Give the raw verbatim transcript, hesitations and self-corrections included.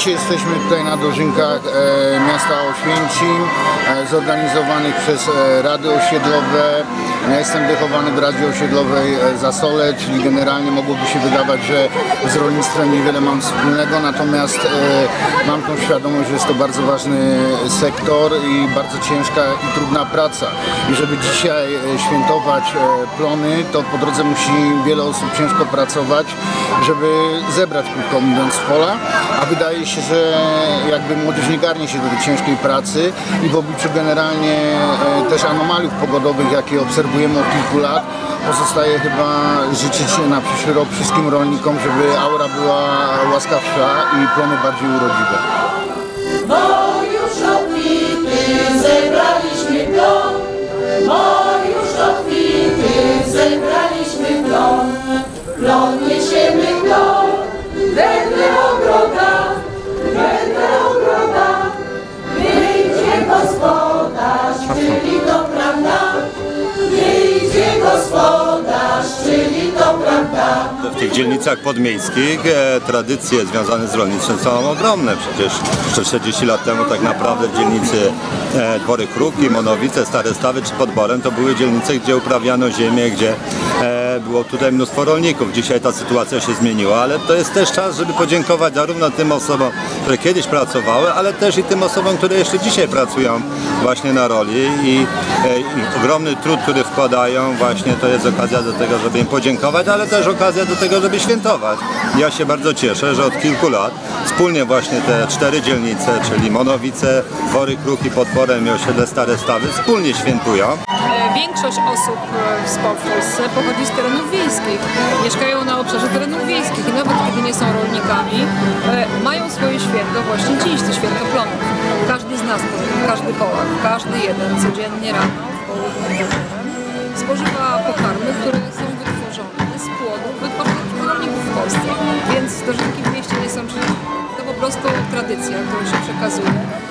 Dzisiaj jesteśmy tutaj na dożynkach e, miasta Oświęcim, e, zorganizowanych przez e, Rady Osiedlowe. Ja jestem wychowany w Radzie Osiedlowej e, Zasole, czyli generalnie mogłoby się wydawać, że z rolnictwem niewiele mam wspólnego, natomiast e, mam tą świadomość, że jest to bardzo ważny sektor i bardzo ciężka i trudna praca. I żeby dzisiaj e, świętować e, plony, to po drodze musi wiele osób ciężko pracować, żeby zebrać, krótko mówiąc, z pola, a wydaje się, że jakby młodzież nie garnie się do tej ciężkiej pracy i w obliczu generalnie e, też anomaliów pogodowych, jakie obserwujemy od kilku lat, pozostaje chyba życzyć na przyszły rok wszystkim rolnikom, żeby aura była łaskawsza i plony bardziej urodziwe. Bo już obfity zebraliśmy plon, bo już obfity zebraliśmy plon, plon niesiemy plon, wedle ogroda, wedle ogroda, wyjdzie gospodarz, czyli to prawda, wyjdzie gospodarz, czyli to prawda. W tych dzielnicach podmiejskich e, tradycje związane z rolnictwem są ogromne. Przecież czterdzieści lat temu tak naprawdę w dzielnicy e, Dwory Krupki, Monowice, Stare Stawy czy Podborem to były dzielnice, gdzie uprawiano ziemię, gdzie e, było tutaj mnóstwo rolników. Dzisiaj ta sytuacja się zmieniła, ale to jest też czas, żeby podziękować zarówno tym osobom, które kiedyś pracowały, ale też i tym osobom, które jeszcze dzisiaj pracują właśnie na roli i, e, i ogromny trud, który wkładają, właśnie to jest okazja do tego, żeby im podziękować, ale też okazja do tego, żeby świętować. Ja się bardzo cieszę, że od kilku lat wspólnie właśnie te cztery dzielnice, czyli Monowice, Dwory Krupki, Podborem i osiedle Stare Stawy wspólnie świętują. Większość osób w Polsce pochodzi z terenów wiejskich, mieszkają na obszarze terenów wiejskich i nawet kiedy nie są rolnikami, mają swoje święto właśnie dziś, to święto plonów. Każdy z nas, każdy Polak, każdy jeden codziennie rano, w południe wieczorem spożywa pokarmy, które są wytworzone z płodów wytworzonych przez rolników w Polsce. Więc dożynki w mieście nie są czymś, to po prostu tradycja, którą się przekazuje.